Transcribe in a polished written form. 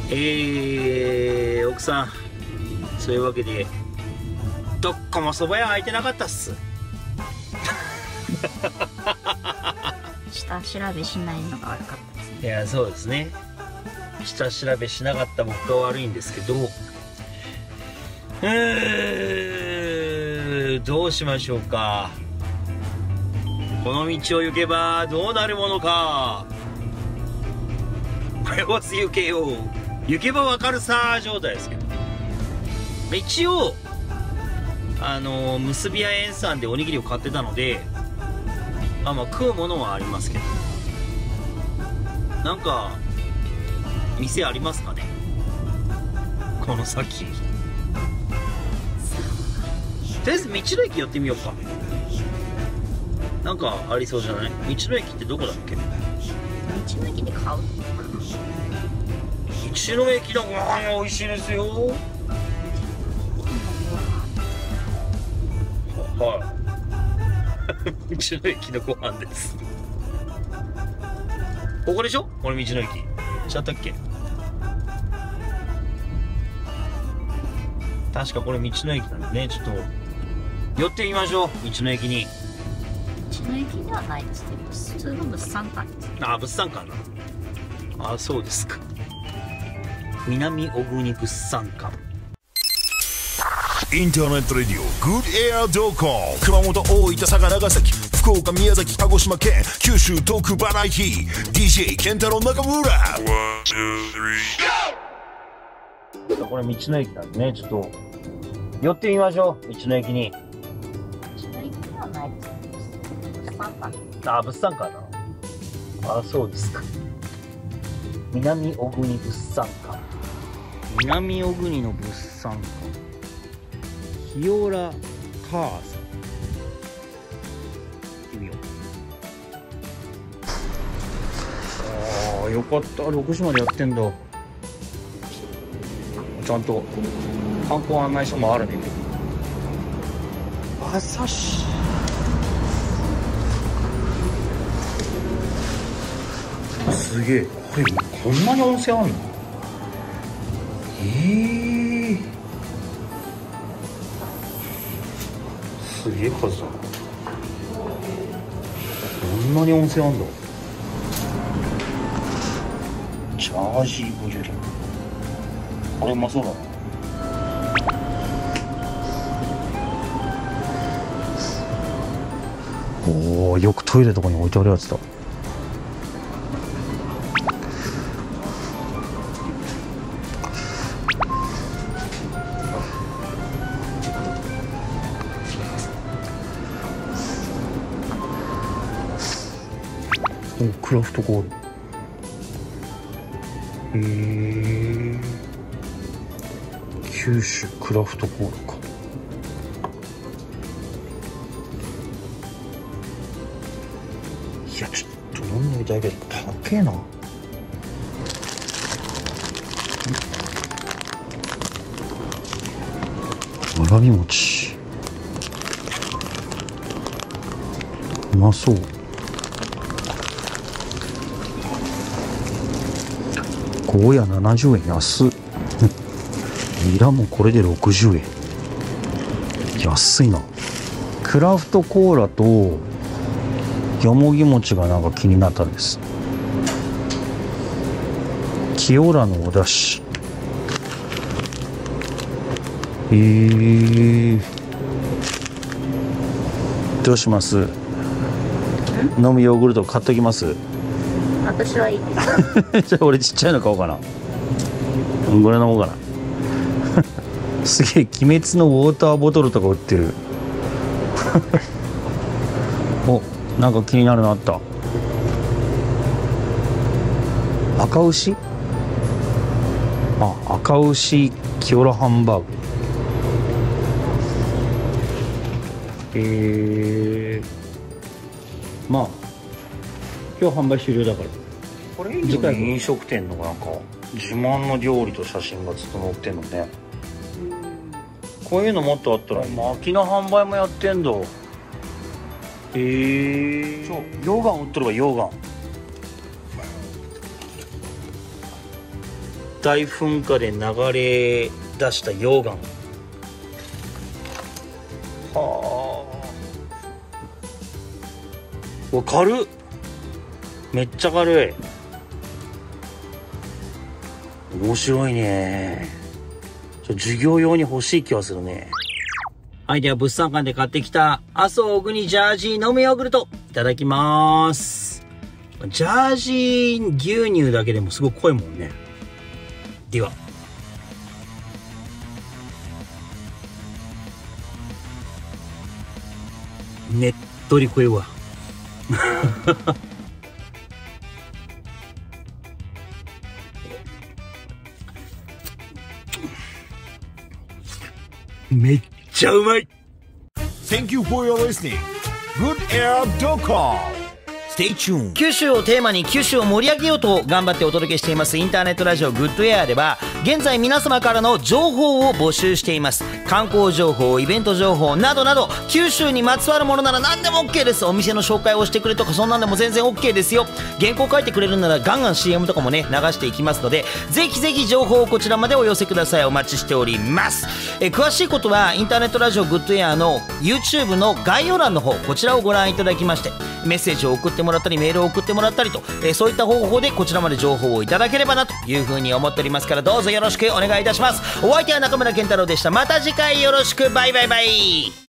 奥さん、そういうわけでどっこもそば屋空いてなかったっす。 下調べしないのが悪かったですね。 いや、そうですね、下調べしなかった僕が悪いんですけど、どうしましょうか。この道を行けばどうなるものか。迷わず行けよ、行けばわかるさ状態ですけど、一応結び屋園さんでおにぎりを買ってたので、まあ食うものはありますけど、なんか店ありますかね、この先。とりあえず道の駅寄ってみようか。なんかありそうじゃない？道の駅ってどこだっけ？ 道の駅で買う？ 道の駅のご飯が美味しいですよ。はい。道の駅のご飯です。ここでしょ？これ道の駅。ちゃったっけ？確かこれ道の駅なんでね、ちょっと寄ってみましょう、道の駅に。 道の駅ではないですね。普通の物産館です。 あ、物産館な。あ、そうですか。南小国物産館。 インターネットレディオグッドエアドコン、熊本、大分、佐賀、長崎、福岡、宮崎、鹿児島県、九州、トークバラエティ DJ 健太郎中村。 これ道の駅なんでね、ちょっと寄ってみましょう、道の駅に。 道の駅ではないですね。物産館。 あ、物産館な。あ、そうですか。南小国物産館。南小国の物産館。ヒオラカーさん。行ってみよう。ああ、よかった。6時までやってんだ。ちゃんと観光案内所もあるね。朝市。すげえ、これこんなに温泉あんの？すげえ数だな。こんなに温泉あんだ。チャージーブリュレ、これうまそうだな。おお、よくトイレとかに置いてあるやつだ。お、クラフトコール。九州クラフトコールか。いや、ちょっと飲んでみたいけど高えな。わらび餅、うまそう。ゴーヤ70円、安っ。ニラもこれで60円、安いな。クラフトコーラとよもぎ餅がなんか気になったんです。キオラのお出汁。どうします？飲むヨーグルト買っときます？ 私はいいです。 じゃあ俺ちっちゃいの買おうかな。これ飲もうかな。すげえ、鬼滅のウォーターボトルとか売ってる。お、なんか気になるのあった。赤牛？あ、赤牛キオラハンバーグ。まあ今日販売終了だから、これ次回飲食店のなんか自慢の料理と写真がずっと載ってんのね。こういうのもっとあったら、薪の販売もやってんだ。そう、溶岩売っとるわ、溶岩。 大噴火で流れ出した溶岩。はあ、軽っ。めっちゃ軽い。面白いね。授業用に欲しい気はするね。はい、では物産館で買ってきた麻生小国ジャージー飲むヨーグルトいただきます。ジャージー牛乳だけでもすごく濃いもんね。ではねっとり濃いわ。めっちゃうまい。 Thank you for your listening. Good Air Docom. Stay tuned. 九州をテーマに九州を盛り上げようと頑張ってお届けしていますインターネットラジオグッドエアでは現在皆様からの情報を募集しています。観光情報、イベント情報などなど九州にまつわるものなら何でも OK です。お店の紹介をしてくれとかそんなんでも全然 OK ですよ。原稿書いてくれるならガンガン CM とかもね流していきますのでぜひぜひ情報をこちらまでお寄せください。お待ちしております。詳しいことはインターネットラジオグッドエアの YouTube の概要欄の方こちらをご覧いただきましてメッセージを送ってもらったりメールを送ってもらったりと、そういった方法でこちらまで情報をいただければなというふうに思っておりますからどうぞよろしくお願いいたします。お相手は中村健太郎でした。また次回よろしく。バイバイバイ。